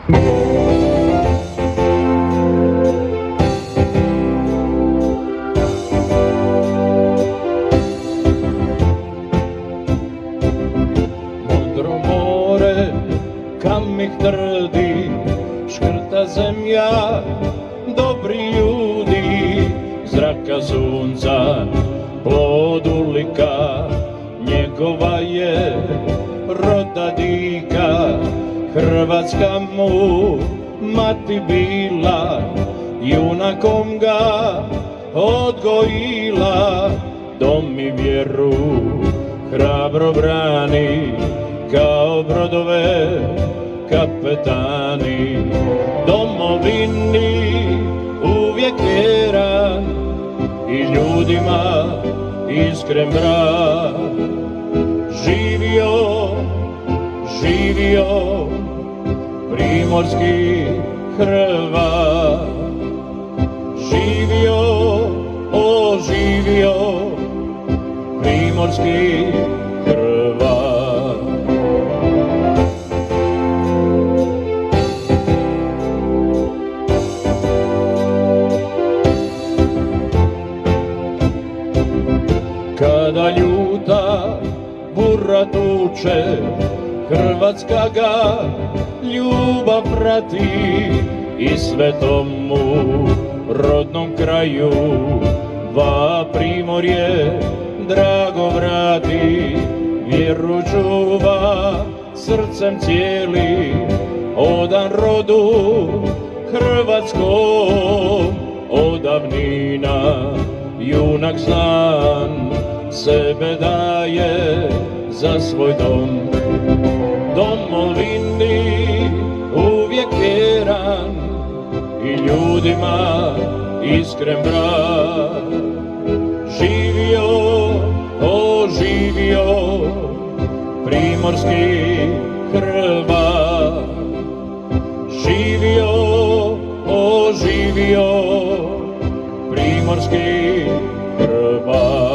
Modro more, kam ih trdi, škrta zemlja, dobri ljudi, zraka sunca, plod ulika, njegova je roda dika. Hrvatska mu mati bila, junakom ga odgojila, dom i vjeru hrabro brani, kao brodove kapetani. Domovini uvijek vjeran i ljudima iskren brat. Živio, živio primorski Hrvat. Živio, o živio primorski Hrvat. Kada ljuta bura tuče, Hrvatska ga ljubav prati i svetomu rodnom kraju va Primorje drago vrati. Vjeru čuva srcem cijeli, odan rodu hrvatskom, od davnina junak znan sebe daje za svoj dom. Domovini uvijek vjeran i ljudima iskren brat. Živio, o živio primorski Hrvat. Živio, o živio primorski Hrvat.